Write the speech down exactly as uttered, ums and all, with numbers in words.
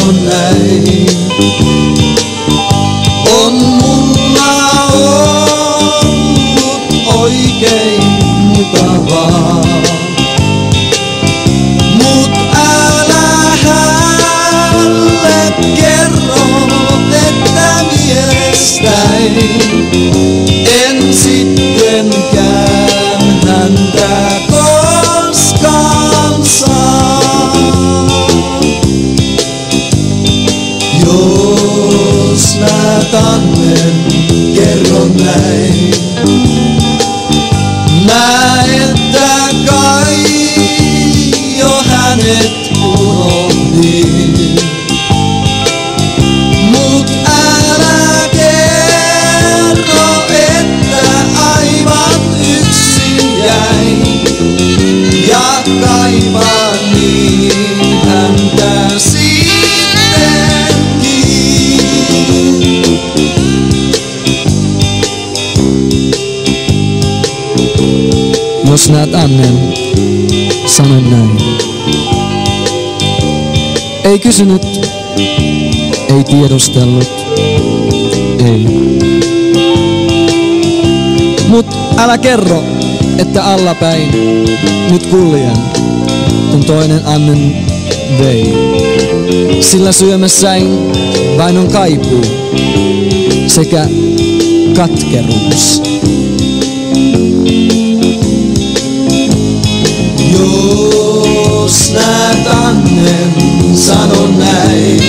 sanon näin. On mulla ollut oikein mukavaa, mut älä hänelle kerro, että mielestäni en sittenkään häntä koskaan saa. Jos mä tannen kerron näin, mä että kai jo hänet unohdin. Mut älä kerro, että aivan yksin jäin ja kaipaan niin häntä sittenkin. Jos näet Annen, sanon näin. Ei kysynyt, ei tiedustellut, ei. Mut älä kerro, että allapäin nyt kuljen, kun toinen Annen vei. Sillä syömässäin vain on kaipuu sekä katkeruus. Jos näet Annen, sanon näin.